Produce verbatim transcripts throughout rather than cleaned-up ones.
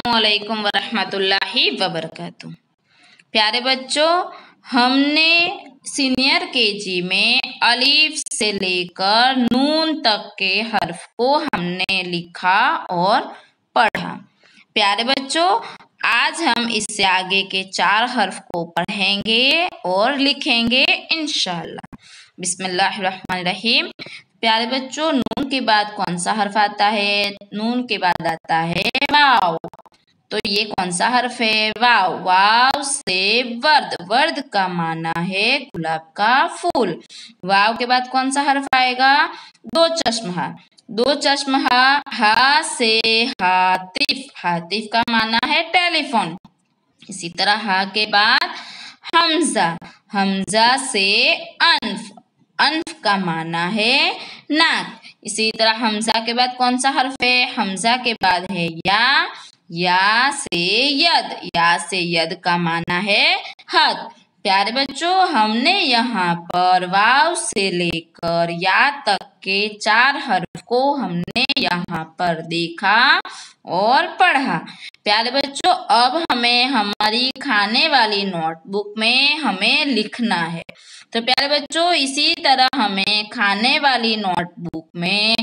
अस्सलामुअलैकुम वरहमतुल्लाहि वबरकातुह। प्यारे बच्चों, हमने सीनियर केजी में अलिफ से लेकर नून तक के हर्फ को हमने लिखा और पढ़ा। प्यारे बच्चों, आज हम इससे आगे के चार हर्फ को पढ़ेंगे और लिखेंगे इंशाअल्लाह। बिस्मिल्लाहिर्रहमानिर्रहीम। प्यारे बच्चों, नून के बाद कौन सा हर्फ आता है? नून के बाद आता है वाव। तो ये कौन सा हर्फ है? वाव। वाव से वर्द। वर्द का माना है गुलाब का फूल। वाव के बाद कौन सा हर्फ आएगा? दो चश्मा। दो चश्मा। हा से हातिफ। हातिफ का माना है टेलीफोन। इसी तरह हा के बाद हमजा। हमजा से अनफ। अनफ का माना है नाक। इसी तरह हमजा के बाद कौन सा हर्फ है? हमजा के बाद है या। या से यद। या से यद का माना है हाथ। प्यारे बच्चों, हमने यहाँ पर वाव से लेकर या तक के चार हर्फ को हमने यहाँ पर देखा और पढ़ा। प्यारे बच्चों, अब हमें हमारी खाने वाली नोटबुक में हमें लिखना है। तो प्यारे बच्चों, इसी तरह हमें खाने वाली नोटबुक में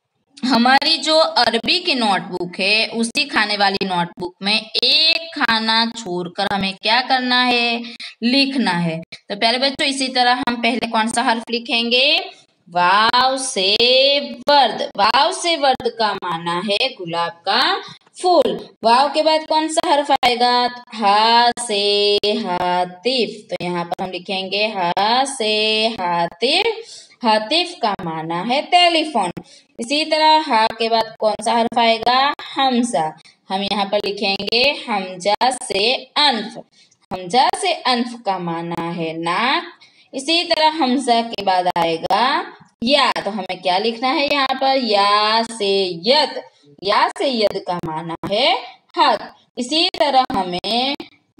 हमारी जो अरबी की नोटबुक है उसी खाने वाली नोटबुक में एक खाना छोड़कर हमें क्या करना है? लिखना है। तो प्यारे बच्चों, इसी तरह हम पहले कौन सा हर्फ लिखेंगे? वाव से वर्द। वाव से वर्द का माना है गुलाब का फूल। वाव के बाद कौन सा हर्फ आएगा? हा से हातिफ। तो यहाँ पर हम लिखेंगे हा से हातिफ। हातिफ का माना है टेलीफोन। इसी तरह हा के बाद कौन सा हर्फ आएगा? हमजा। हम यहाँ पर लिखेंगे हमजा से अनफ। हमजा से अनफ का माना है नाक। इसी तरह हमजा के बाद आएगा या। तो हमें क्या लिखना है यहाँ पर? या से यद। या से यद का माना है हाथ। इसी तरह हमें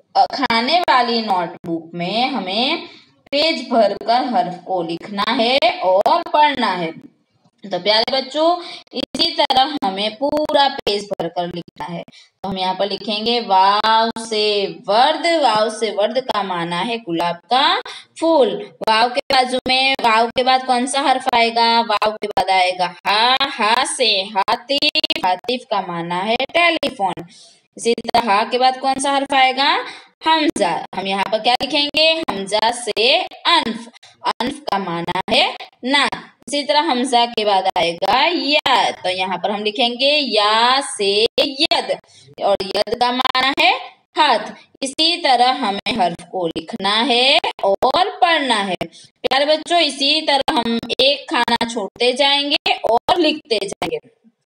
खाने वाली नोटबुक में हमें पेज भरकर हर्फ को लिखना है और पढ़ना है। तो प्यारे बच्चों, इसी तरह हमें पूरा पेज भरकर लिखना है। तो हम यहाँ पर लिखेंगे वाव से वर्द। वाव से वर्द का माना है गुलाब का फूल। वाव के बाजू में वाव के बाद कौन सा हर्फ आएगा? वाव के बाद आएगा हा। हा से हातिफ। हातिफ का माना है टेलीफोन। इसी तरह हा के बाद कौन सा हर्फ आएगा? हमजा। हम यहाँ पर क्या लिखेंगे? हमजा से अनफ। अनफ का माना है नाक। इसी तरह हमजा के बाद आएगा या। तो यहाँ पर हम लिखेंगे या से यद। और यद का माना है हाथ। इसी तरह हमें हर्फ को लिखना है और पढ़ना है। प्यारे बच्चों, इसी तरह हम एक खाना छोड़ते जाएंगे और लिखते जाएंगे।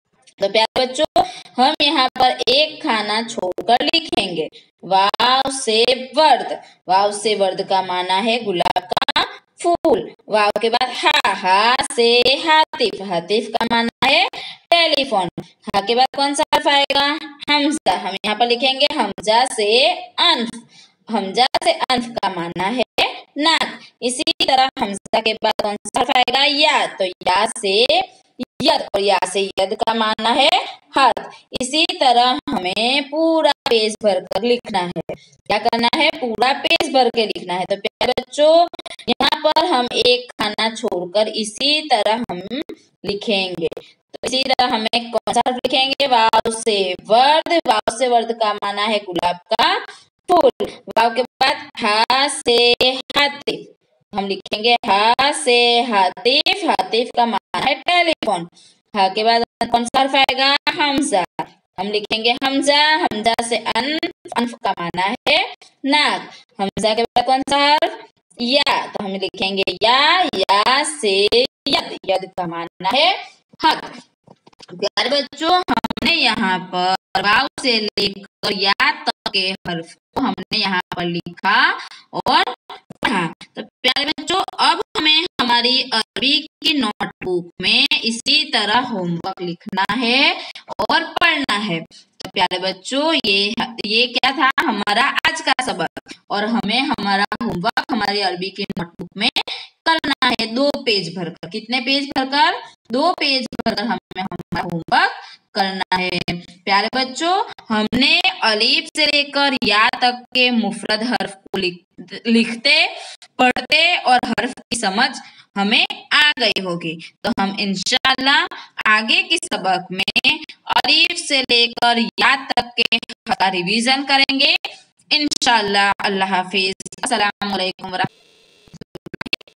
तो प्यारे बच्चों, हम यहाँ पर एक खाना छोड़कर लिखेंगे वाव से वर्द। वाव से वर्द का माना है गुलाब का फूल। वाव के बाद हा। हा से हातिफ। हातिफ का माना है टेलीफोन। हा के बाद कौन सा हर्फ आएगा? हमजा। हम यहाँ पर लिखेंगे हमजा से अनफ। हमजा से अनफ का माना है नाक। इसी तरह हमजा के बाद कौन सा हर्फ आएगा? या। तो या से यद। और या से यद का माना है हाथ। इसी तरह हमें पूरा पेज भर कर लिखना है। क्या करना है? पूरा पेज भर के लिखना है। तो प्यारे बच्चों, यहाँ पर हम एक खाना छोड़कर इसी तरह हम लिखेंगे। तो इसी तरह हमें कौन सा हर्फ लिखेंगे? वाव से वर्द। वाव से वर्द का माना है गुलाब का फूल। वाव के बाद हा से हातिफ। हम लिखेंगे हा से हातिफ। हातिफ का माना है टेलीफोन। हा के बाद कौन सा हर्फ आएगा? हमजा। हम लिखेंगे हमजा। हमजा से अनफ। अनफ का माना है नाक। हमजा के बाद कौन सा हर्फ? या। तो हम लिखेंगे या। या से यद। यद का माना है हाथ। प्यारे बच्चों, हमने यहाँ पर वाव से लेकर या तक के हर्फ को हमने यहाँ पर लिखा और पढ़ा। तो प्यारे बच्चों, अब हमें हमारी अरबी की नोटबुक में इसी तरह होमवर्क लिखना है और पढ़ना है। तो प्यारे बच्चों, ये ये क्या था? हमारा आज का सबक। और हमें हमारा होमवर्क हमारी अरबी की नोटबुक में करना है दो पेज भरकर। कितने पेज भरकर? दो पेज भरकर हमें हमारा होमवर्क करना है। प्यारे बच्चों, हमने अलीफ से लेकर या तक के मुफरद हर्फ को लिख, लिखते पढ़ते और हर्फ की समझ हमें आ गई होगी। तो हम इंशाअल्लाह आगे के सबक में अलीफ से लेकर या तक के रिवीजन करेंगे इंशाअल्लाह। अल्लाह हाफिज। अस्सलाम वालेकुम।